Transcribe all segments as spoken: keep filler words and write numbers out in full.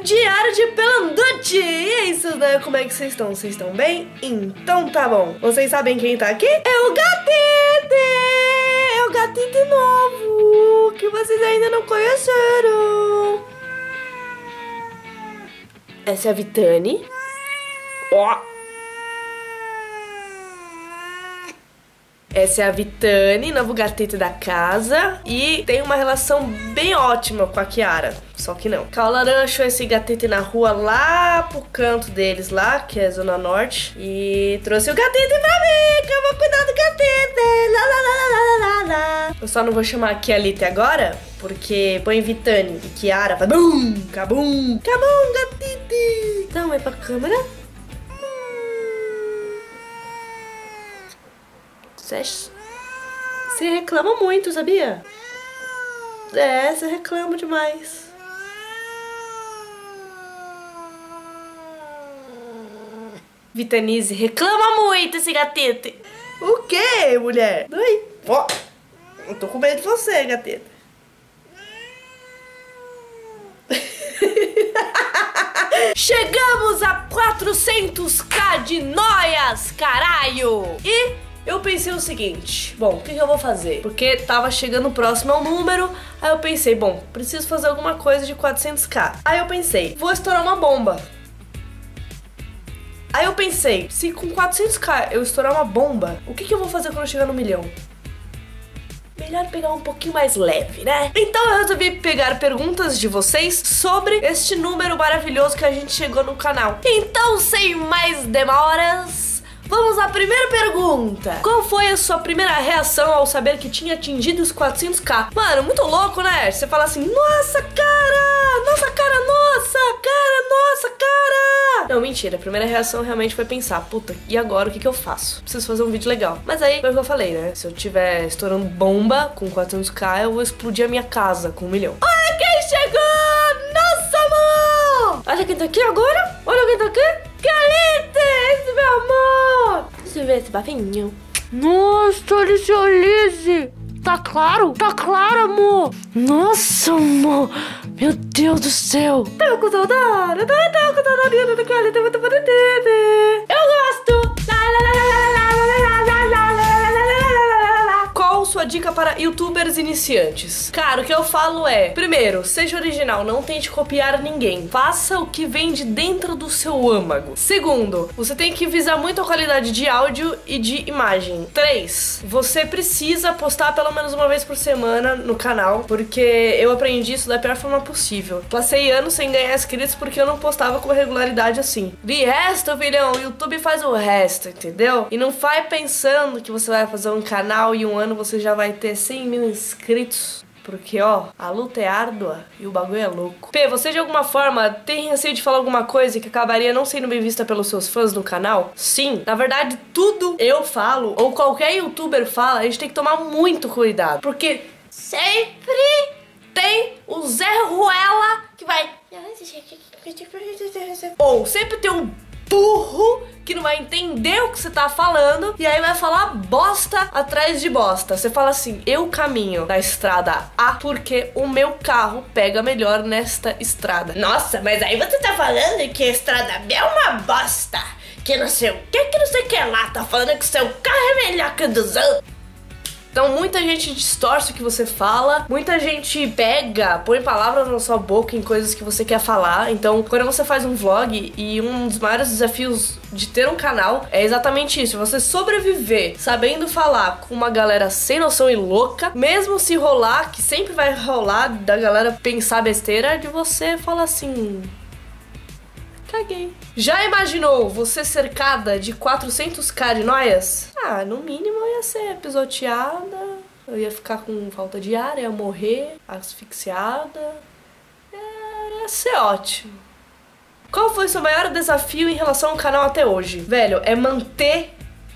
Diário de Pelanducci! E aí, seus daí, como é que vocês estão? Vocês estão bem? Então tá bom. Vocês sabem quem tá aqui? É o Gatete! É o Gatete novo, que vocês ainda não conheceram. Essa é a Vitani. Ó! Essa é a Vitani, novo gatete da casa. E tem uma relação bem ótima com a Kiara. Só que não. Kaolaran achou esse gatete na rua lá pro canto deles lá, que é a Zona Norte. E trouxe o gatete pra mim, que eu vou cuidar do gatete. Lá, lá, lá, lá, lá, lá. Eu só não vou chamar a Kialite agora, porque põe Vitani e Kiara, faz bum, cabum, cabum, gatete. Então, vai pra câmera. Você reclama muito, sabia? É, você reclama demais. Vitanise reclama muito esse gatete. O quê, mulher? Ai, ó, eu tô com medo de você, gatete. Chegamos a quatrocentos k de noias, caralho! E eu pensei o seguinte, bom, o que, que eu vou fazer? Porque tava chegando próximo ao número, aí eu pensei, bom, preciso fazer alguma coisa de quatrocentos k. Aí eu pensei, vou estourar uma bomba. Aí eu pensei, se com quatrocentos k eu estourar uma bomba, o que, que eu vou fazer quando eu chegar no milhão? Melhor pegar um pouquinho mais leve, né? Então eu resolvi pegar perguntas de vocês sobre este número maravilhoso que a gente chegou no canal. Então, sem mais demoras, vamos à primeira pergunta. Qual foi a sua primeira reação ao saber que tinha atingido os quatrocentos k? Mano, muito louco, né? Você fala assim, nossa, cara! Nossa, cara, nossa! Cara, nossa, cara! Não, mentira. A primeira reação realmente foi pensar, puta, e agora o que que eu faço? Preciso fazer um vídeo legal. Mas aí, foi o que eu falei, né? Se eu tiver estourando bomba com quatrocentos k, eu vou explodir a minha casa com um milhão. Olha quem chegou! Nossa, amor! Olha quem tá aqui agora! Olha quem tá aqui! Calite! Esse meu amor! Deixa eu ver esse bafinho. Nossa, olha esse Alice! Tá claro? Tá claro, amor! Nossa, amor! Meu Deus do céu! Tô com saudade! Tô, tô com saudade da Calite, muito bonitinha! Eu gosto! La, la, la, la, la, la, la, la, la, la, la. Qual sua dica para youtubers iniciantes? Cara, o que eu falo é, primeiro, seja original, não tente copiar ninguém. Faça o que vem de dentro do seu âmago. Segundo, você tem que visar muito a qualidade de áudio e de imagem. Três, você precisa postar pelo menos uma vez por semana no canal, porque eu aprendi isso da pior forma possível. Passei anos sem ganhar inscritos porque eu não postava com regularidade assim. De resto, filhão, o YouTube faz o resto, entendeu? E não vai pensando que você vai fazer um canal e um ano você já vai ter cem mil inscritos. Porque, ó, a luta é árdua e o bagulho é louco. P, você de alguma forma tem receio de falar alguma coisa que acabaria não sendo bem vista pelos seus fãs no canal? Sim. Na verdade, tudo eu falo, ou qualquer youtuber fala, a gente tem que tomar muito cuidado. Porque sempre tem o Zé Ruela que vai... Ou sempre tem um burro que não vai entender o que você tá falando e aí vai falar bosta atrás de bosta. Você fala assim, eu caminho na estrada A porque o meu carro pega melhor nesta estrada. Nossa, mas aí você tá falando que a estrada B é uma bosta, que não sei o que, que não sei o que lá, tá falando que o seu carro é melhor que o dos outros. Então muita gente distorce o que você fala, muita gente pega, põe palavras na sua boca em coisas que você quer falar. Então quando você faz um vlog, e um dos maiores desafios de ter um canal é exatamente isso, você sobreviver sabendo falar com uma galera sem noção e louca, mesmo se rolar, que sempre vai rolar da galera pensar besteira, de você falar assim... Caguei. Já imaginou você cercada de quatrocentos k de noias? Ah, no mínimo eu ia ser pisoteada, eu ia ficar com falta de ar, ia morrer asfixiada. Ia ser ótimo. Qual foi o seu maior desafio em relação ao canal até hoje? Velho, é manter...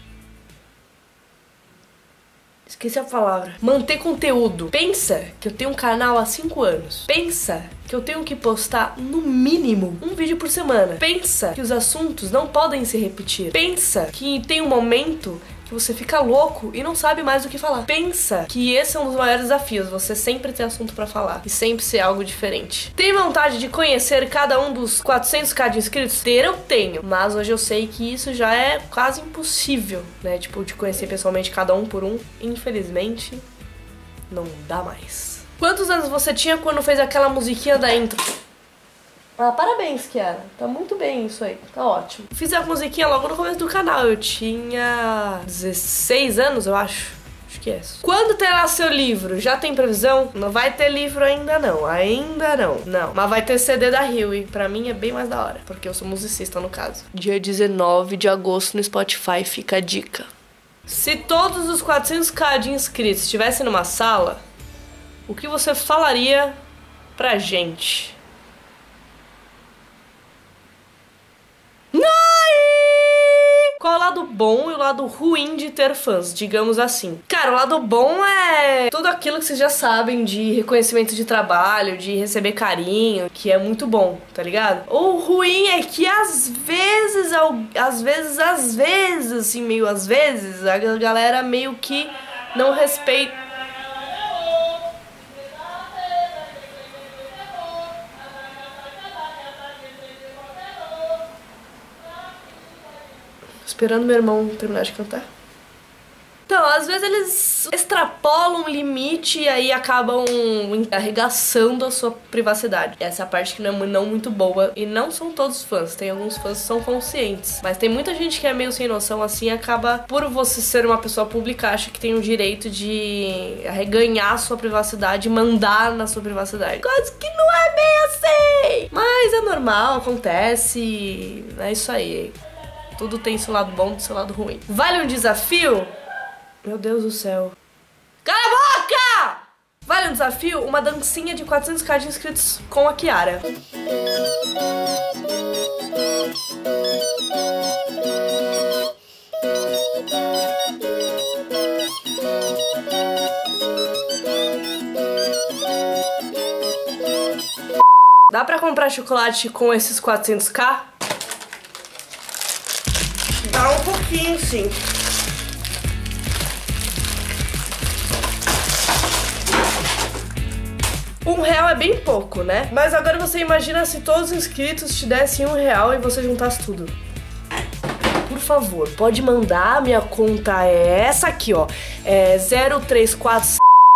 Esqueci a palavra. Manter conteúdo. Pensa que eu tenho um canal há cinco anos. Pensa que eu tenho que postar no mínimo um vídeo por semana. Pensa que os assuntos não podem se repetir. Pensa que tem um momento que você fica louco e não sabe mais o que falar. Pensa que esse é um dos maiores desafios, você sempre ter assunto pra falar e sempre ser algo diferente. Tem vontade de conhecer cada um dos quatrocentos k de inscritos? Ter eu tenho, mas hoje eu sei que isso já é quase impossível, né? Tipo, de conhecer pessoalmente cada um por um. Infelizmente, não dá mais. Quantos anos você tinha quando fez aquela musiquinha da intro? Ah, parabéns, Kiara. Tá muito bem isso aí. Tá ótimo. Fiz a musiquinha logo no começo do canal. Eu tinha dezesseis anos, eu acho. Acho que é isso. Quando terá seu livro? Já tem previsão? Não vai ter livro ainda não. Ainda não. Não. Mas vai ter C D da Huey. Pra mim é bem mais da hora. Porque eu sou musicista, no caso. Dia dezenove de agosto no Spotify. Fica a dica. Se todos os quatrocentos k de inscritos estivessem numa sala, o que você falaria pra gente? Qual é o lado bom e o lado ruim de ter fãs, digamos assim? Cara, o lado bom é tudo aquilo que vocês já sabem de reconhecimento de trabalho, de receber carinho, que é muito bom, tá ligado? O ruim é que às vezes, às vezes, às vezes, assim, meio às vezes, a galera meio que não respeita. Esperando meu irmão terminar de cantar. Então, às vezes eles extrapolam o limite e aí acabam arregaçando a sua privacidade. Essa é a parte que não é não muito boa. E não são todos fãs, tem alguns fãs que são conscientes. Mas tem muita gente que é meio sem noção assim e acaba, por você ser uma pessoa pública, acha que tem o direito de arreganhar a sua privacidade e mandar na sua privacidade. Coisa que não é bem assim! Mas é normal, acontece, é isso aí. Tudo tem seu lado bom e seu lado ruim. Vale um desafio? Meu Deus do céu. Cala a boca! Vale um desafio? Uma dancinha de quatrocentos k de inscritos com a Kiara. Dá pra comprar chocolate com esses quatrocentos k? Dá um pouquinho, sim. Um real é bem pouco, né? Mas agora você imagina se todos os inscritos te dessem um real e você juntasse tudo. Por favor, pode mandar. Minha conta é essa aqui, ó. É zero três quatro...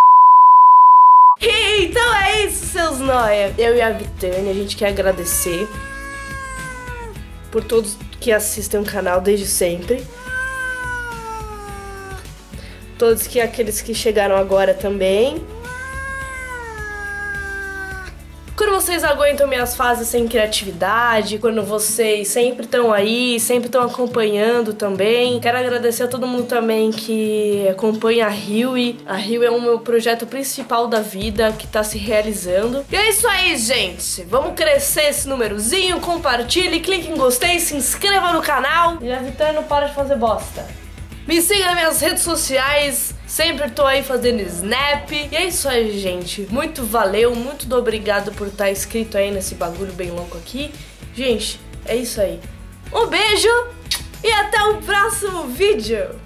Então é isso, seus nóia. Eu e a Vitânia, a gente quer agradecer por todos que assistem o canal desde sempre. Todos que aqueles que chegaram agora também. Quando vocês aguentam minhas fases sem criatividade, quando vocês sempre estão aí, sempre estão acompanhando também. Quero agradecer a todo mundo também que acompanha a Huey. A Huey é o meu projeto principal da vida, que tá se realizando. E é isso aí, gente. Vamos crescer esse númerozinho, compartilhe, clique em gostei, se inscreva no canal. E a Vitânia não para de fazer bosta. Me siga nas minhas redes sociais, sempre tô aí fazendo snap. E é isso aí, gente. Muito valeu, muito obrigado por estar inscrito aí nesse bagulho bem louco aqui. Gente, é isso aí. Um beijo e até o próximo vídeo.